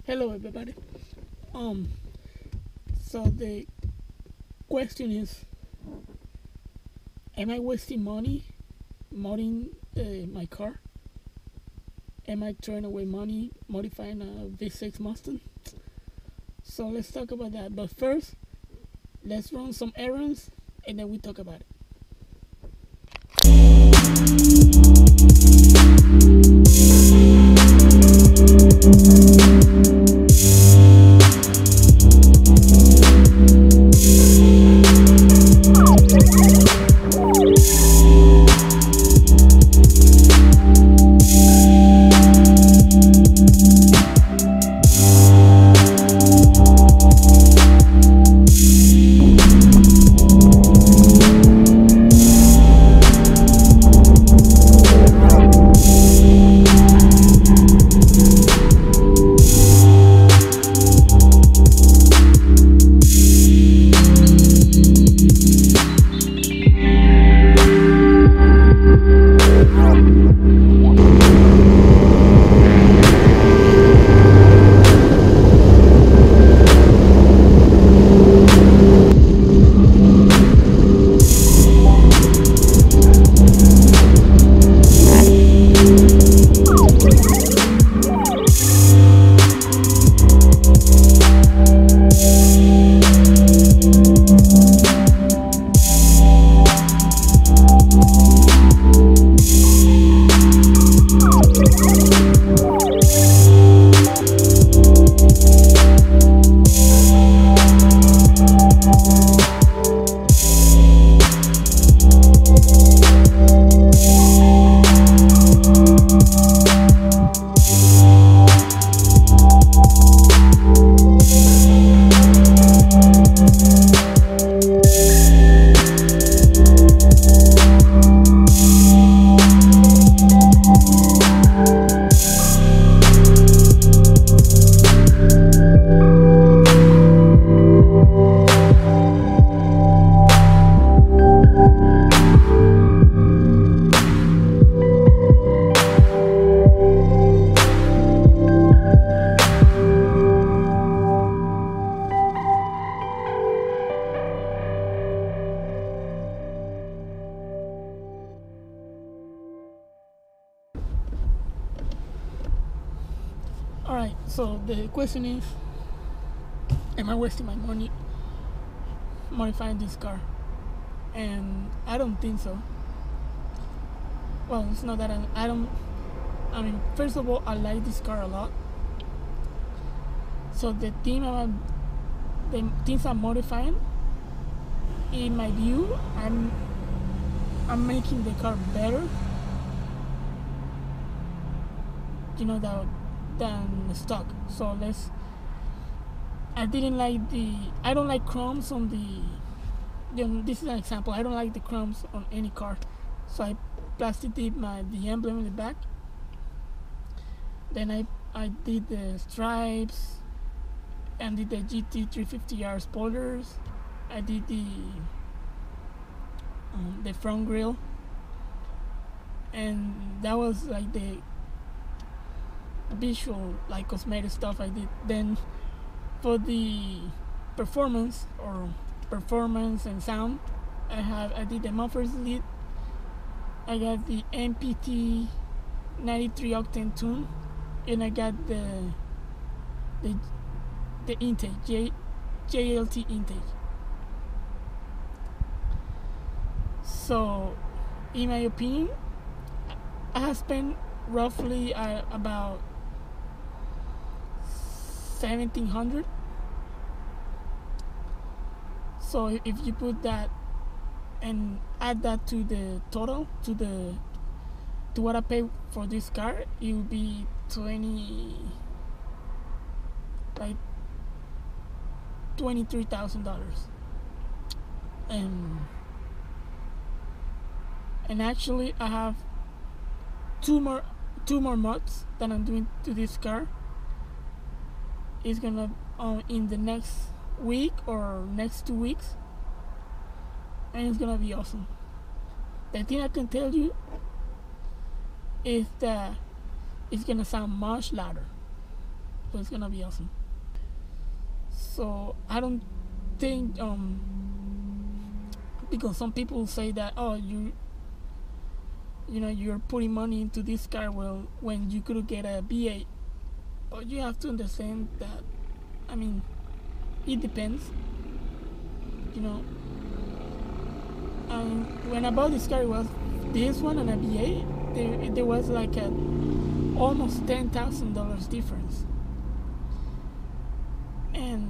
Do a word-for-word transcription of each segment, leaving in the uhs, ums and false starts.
Hello, everybody. Um, so the question is, am I wasting money modding uh, my car? Am I throwing away money modifying a V six Mustang? So let's talk about that. But first, let's run some errands and then we talk about it. Alright, so the question is, am I wasting my money modifying this car? And I don't think so. Well, it's not that I, I don't. I mean, first of all, I like this car a lot. So the thing I'm, the things I'm modifying, in my view, I'm I'm making the car better. You know that than stock. So let's. I didn't like the. I don't like crumbs on the. You know, this is an example. I don't like the crumbs on any car, so I plastic did my the emblem in the back. Then I I did the stripes, and did the G T three fifty R spoilers. I did the um, the front grille, and that was like the visual, like cosmetic stuff I did. Then for the performance or performance and sound, I have I did the mufflers lead. I got the M P T ninety-three octane tune, and I got the the the intake J, JLT intake. So, in my opinion, I have spent roughly uh, about seventeen hundred. So if you put that and add that to the total, to the to what I pay for this car, it will be twenty like twenty three thousand dollars. And and actually I have two more two more mods that I'm doing to this car. It's gonna uh, in the next week or next two weeks, and it's gonna be awesome. The thing I can tell you is that it's gonna sound much louder. but it's gonna be awesome. So I don't think um because some people say that, oh, you you know you're putting money into this car, well, when you could get a V eight. But you have to understand that, I mean, it depends, you know. Um, when I bought this car, it was this one and a V eight. There, there was like a almost ten thousand dollars difference, and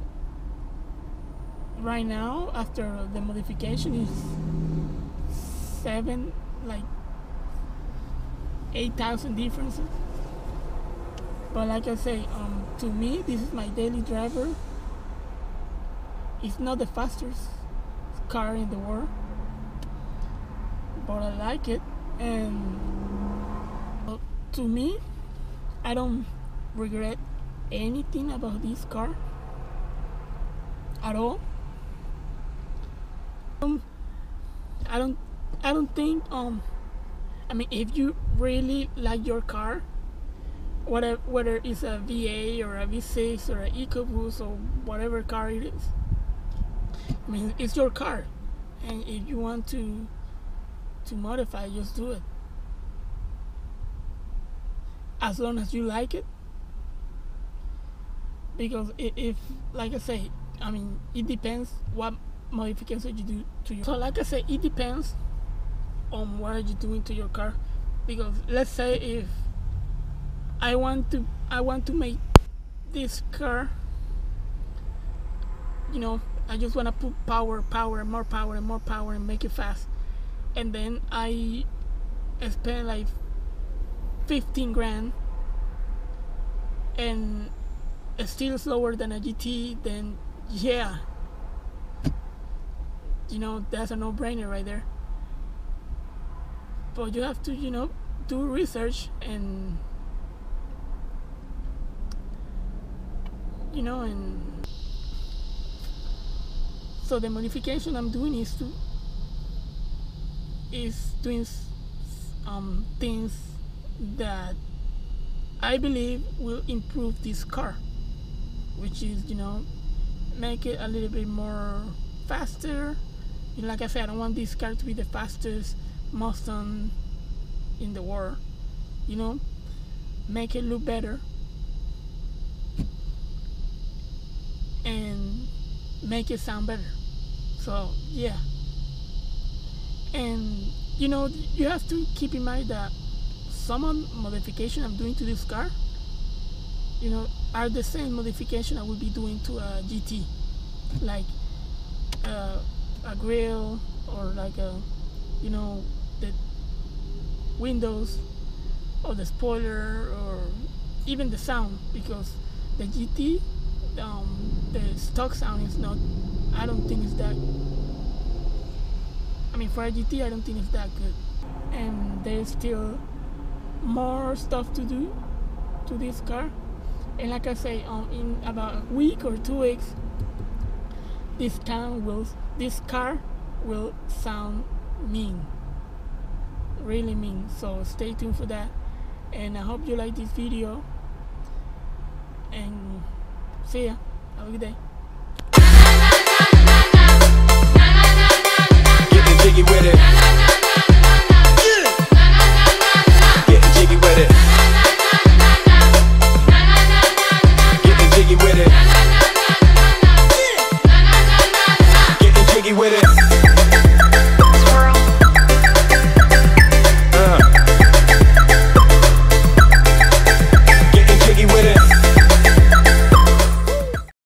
right now, after the modification, is seven, like eight thousand differences. But like I say, um, to me, this is my daily driver. It's not the fastest car in the world, but I like it, and uh, to me, I don't regret anything about this car at all. Um, I don't, I don't think. Um, I mean, if you really like your car, whatever, whether it's a V eight or a V six or an EcoBoost or whatever car it is, I mean, it's your car, and if you want to to modify, just do it. As long as you like it, because if, like I say, I mean, it depends what modifications you do to your. So, like I say, it depends on what you're doing to your car, because let's say if I want to, I want to make this car, you know, I just want to put power, power, more power, and more power, and make it fast. And then I spend like fifteen grand, and it's still slower than a G T. Then yeah, you know, that's a no-brainer right there. But you have to, you know, do research and, you know, and so the modification I'm doing is to is doing um, things that I believe will improve this car, which is, you know, make it a little bit more faster. You know, like I said, I don't want this car to be the fastest Mustang in the world. You know, make it look better and make it sound better. So yeah, and you know, you have to keep in mind that some modification I'm doing to this car, you know, are the same modification I would be doing to a G T, like uh, a grill, or like a, you know, the windows, or the spoiler, or even the sound, because the G T, um, the stock sound is not, I don't think it's that, I mean, for a G T, I don't think it's that good. And there's still more stuff to do to this car. And like I say, um, in about a week or two weeks, this town will, this car will sound mean, really mean. So stay tuned for that. And I hope you like this video. And see ya. Have a good day. Getting jiggy with it. Getting jiggy with it.